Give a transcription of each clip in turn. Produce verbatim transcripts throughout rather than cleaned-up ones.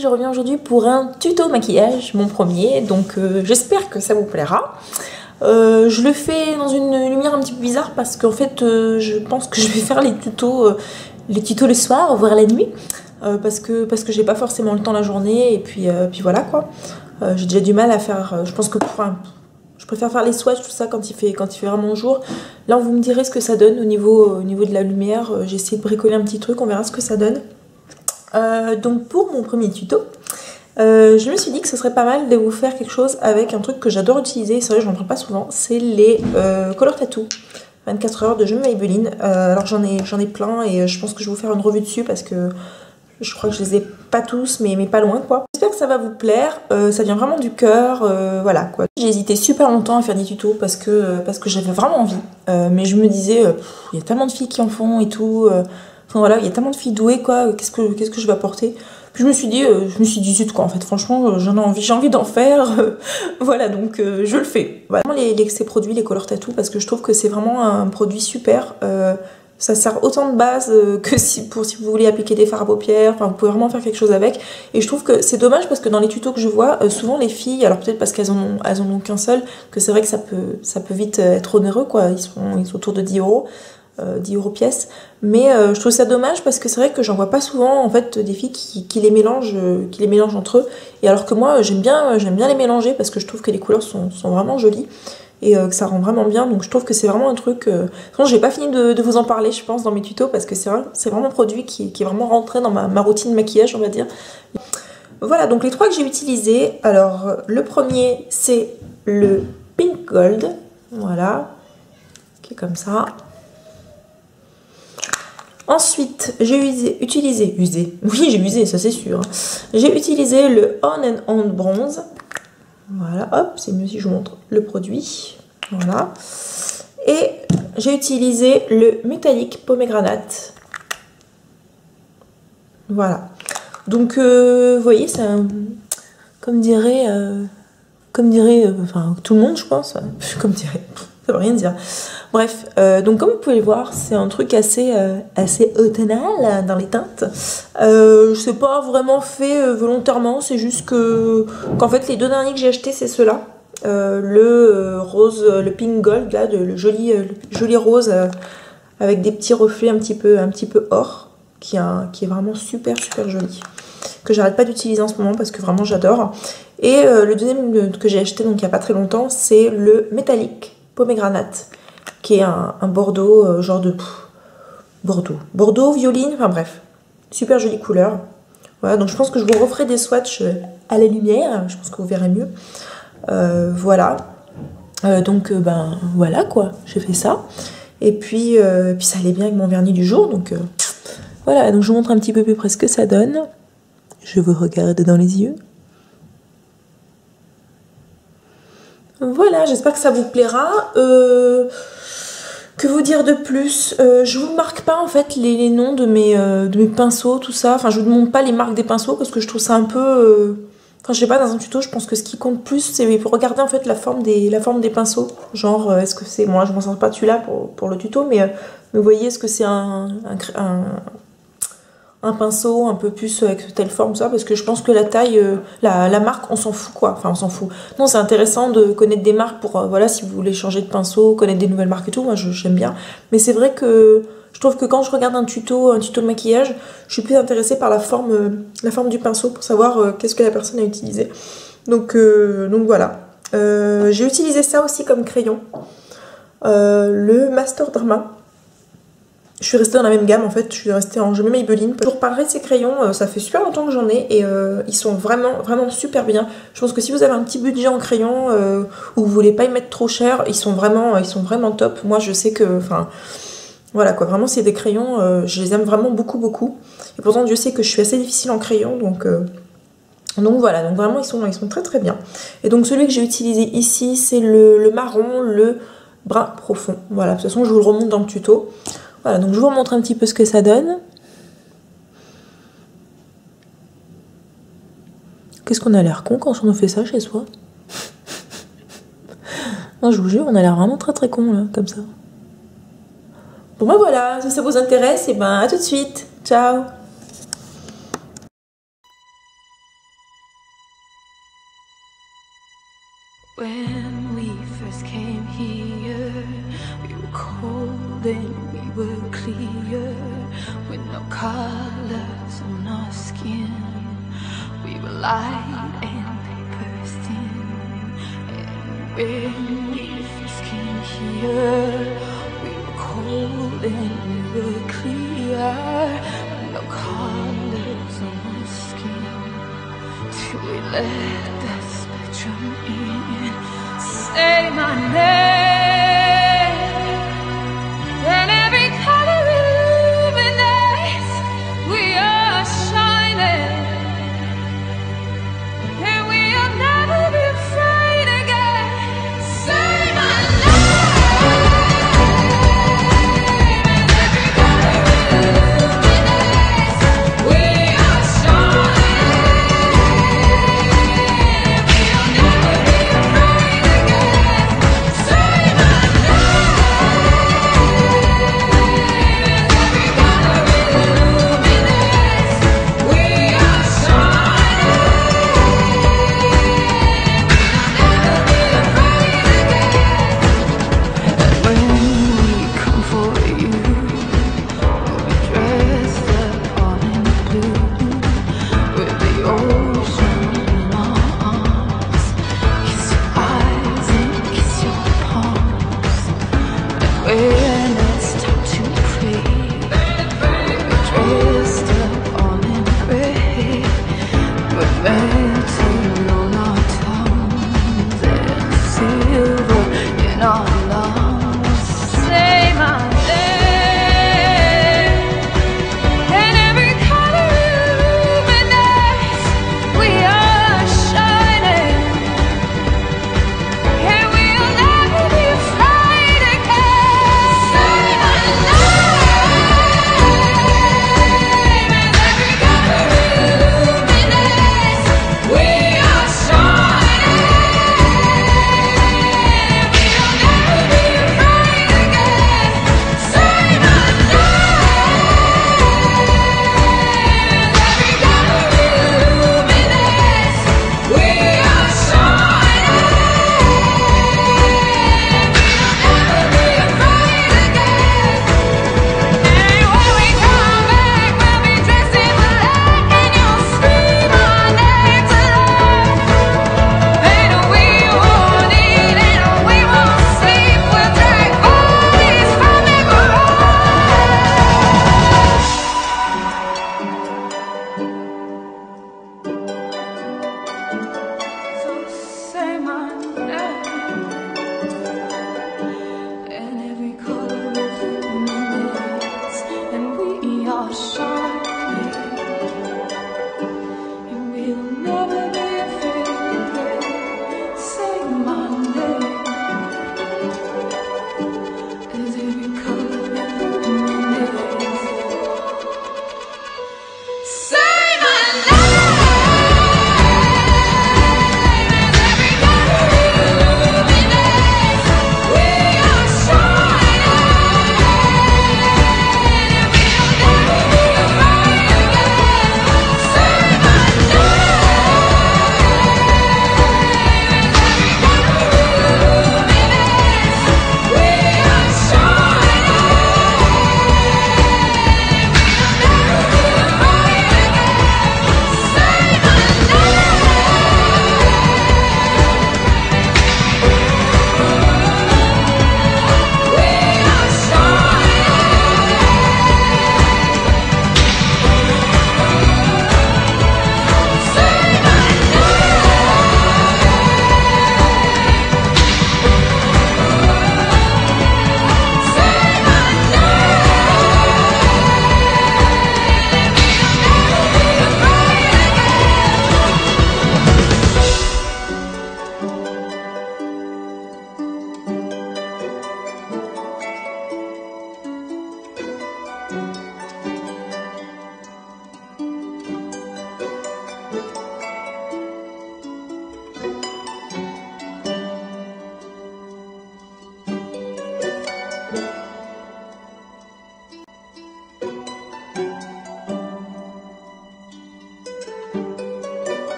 je reviens aujourd'hui pour un tuto maquillage, mon premier, donc euh, j'espère que ça vous plaira. Euh, je le fais dans une lumière un petit peu bizarre parce qu'en fait euh, je pense que je vais faire les tutos, euh, les tutos le soir, voire la nuit, euh, parce que, parce que j'ai pas forcément le temps la journée et puis, euh, puis voilà quoi. Euh, j'ai déjà du mal à faire, euh, je pense que enfin, je préfère faire les swatchs, tout ça quand il fait, quand il fait vraiment jour. Là vous me direz ce que ça donne au niveau, au niveau de la lumière, j'ai essayé de bricoler un petit truc, on verra ce que ça donne. Euh, donc pour mon premier tuto, euh, je me suis dit que ce serait pas mal de vous faire quelque chose avec un truc que j'adore utiliser, c'est vrai j'en parle pas souvent, c'est les euh, Color Tattoo vingt-quatre heures de Jeux Maybelline. Euh, alors j'en ai, j'en ai plein et je pense que je vais vous faire une revue dessus parce que je crois que je les ai pas tous mais, mais pas loin quoi. J'espère que ça va vous plaire, euh, ça vient vraiment du cœur, euh, voilà quoi. J'ai hésité super longtemps à faire des tutos parce que, parce que j'avais vraiment envie, euh, mais je me disais, euh, il y a tellement de filles qui en font et tout, euh, enfin voilà, il y a tellement de filles douées quoi, qu'est-ce que, qu'est-ce que je vais apporter? Puis je me suis dit, euh, je me suis dit zut quoi en fait, franchement j'en ai envie, j'ai envie d'en faire, euh, voilà donc euh, je le fais. Voilà. Les, les, ces produits, les Color Tattoo, parce que je trouve que c'est vraiment un produit super, euh, ça sert autant de base que si, pour si vous voulez appliquer des fards à paupières, enfin vous pouvez vraiment faire quelque chose avec. Et je trouve que c'est dommage parce que dans les tutos que je vois, euh, souvent les filles, alors peut-être parce qu'elles en ont, elles en ont qu'un seul, que c'est vrai que ça peut, ça peut vite être onéreux quoi, ils sont, ils sont autour de dix euros. Euh, dix euros pièce, mais euh, je trouve ça dommage parce que c'est vrai que j'en vois pas souvent en fait des filles qui, qui les mélangent euh, qui les mélangent entre eux, et alors que moi j'aime bien, j'aime bien les mélanger parce que je trouve que les couleurs sont, sont vraiment jolies et euh, que ça rend vraiment bien, donc je trouve que c'est vraiment un truc euh... Sinon j'ai pas fini de, de vous en parler je pense dans mes tutos parce que c'est vrai, c'est vraiment un produit qui, qui est vraiment rentré dans ma, ma routine maquillage on va dire. Voilà donc les trois que j'ai utilisés, alors le premier c'est le Pink Gold, voilà, qui est comme ça. Ensuite, j'ai utilisé, usé, oui j'ai usé, ça c'est sûr. J'ai utilisé le On and On Bronze. Voilà, hop, c'est mieux si je vous montre le produit. Voilà. Et j'ai utilisé le Metallic Pomegranate. Voilà. Donc, euh, vous voyez, c'est un, comme dirait, euh, comme dirait, euh, enfin tout le monde je pense, comme dirait, ça veut rien dire. Bref, euh, donc comme vous pouvez le voir, c'est un truc assez, euh, assez automnal dans les teintes. Euh, c'est pas vraiment fait euh, volontairement, c'est juste que qu'en fait les deux derniers que j'ai achetés c'est ceux-là. Euh, le euh, rose, le pink gold là, de, le joli, euh, le joli rose euh, avec des petits reflets un petit peu, un petit peu or, qui, a, qui est vraiment super super joli. Que j'arrête pas d'utiliser en ce moment parce que vraiment j'adore. Et euh, le deuxième que j'ai acheté donc il y a pas très longtemps, c'est le Metallic Pomegranate, qui est un, un bordeaux, euh, genre de pff, bordeaux, bordeaux, violine, enfin bref, super jolie couleur. Voilà, donc je pense que je vous referai des swatchs à la lumière, je pense que vous verrez mieux. Euh, voilà, euh, donc euh, ben voilà quoi, j'ai fait ça. Et puis, euh, puis ça allait bien avec mon vernis du jour, donc euh, voilà, donc je vous montre un petit peu plus près ce que ça donne. Je vous regarde dans les yeux. Voilà, j'espère que ça vous plaira. Euh... Que vous dire de plus, euh, je vous marque pas en fait les, les noms de mes, euh, de mes pinceaux, tout ça. Enfin, je vous demande pas les marques des pinceaux parce que je trouve ça un peu... Euh... Enfin, je sais pas, dans un tuto, je pense que ce qui compte plus, c'est regarder en fait la forme des, la forme des pinceaux. Genre, euh, est-ce que c'est... Moi, je m'en sens pas celui-là pour, pour le tuto, mais, euh, mais vous voyez, est-ce que c'est un, un, un, un pinceau un peu plus avec telle forme, ça, parce que je pense que la taille, euh, la, la marque, on s'en fout quoi, enfin on s'en fout. Non, c'est intéressant de connaître des marques pour, euh, voilà, si vous voulez changer de pinceau, connaître des nouvelles marques et tout, moi j'aime bien. Mais c'est vrai que je trouve que quand je regarde un tuto, un tuto de maquillage, je suis plus intéressée par la forme, euh, la forme du pinceau pour savoir euh, qu'est-ce que la personne a utilisé. Donc, euh, donc voilà. Euh, j'ai utilisé ça aussi comme crayon, euh, le Master Drama. Je suis restée dans la même gamme en fait, je suis restée en Jeux Maybelline. Je vous reparlerai de ces crayons, ça fait super longtemps que j'en ai et euh, ils sont vraiment vraiment super bien. Je pense que si vous avez un petit budget en crayon euh, ou vous voulez pas y mettre trop cher, ils sont vraiment, ils sont vraiment top. Moi je sais que, enfin voilà quoi, vraiment c'est des crayons, euh, je les aime vraiment beaucoup beaucoup. Et pourtant Dieu sait que je suis assez difficile en crayon, donc... Euh, Donc voilà, donc vraiment ils sont, ils sont très très bien. Et donc celui que j'ai utilisé ici, c'est le, le marron, le brun profond. Voilà, de toute façon je vous le remonte dans le tuto. Voilà, donc je vous montre un petit peu ce que ça donne. Qu'est-ce qu'on a l'air con quand on fait ça chez soi? Non, je vous jure, on a l'air vraiment très très con là, comme ça. Bon ben voilà, si ça vous intéresse, et ben à tout de suite. Ciao! When we first came here, we were cold and we were clear, with no colors on our skin. We were light and paper thin. And when we first came here, we were cold and we were clear, with no colors on our skin. Till we let the spectrum in. Say my name, and every color illuminates. We are shining, and we'll never be afraid again. Say my name, and every color illuminates. We are shining, we'll never be afraid again. Say my we are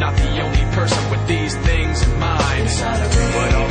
not the only person with these things in mind. But all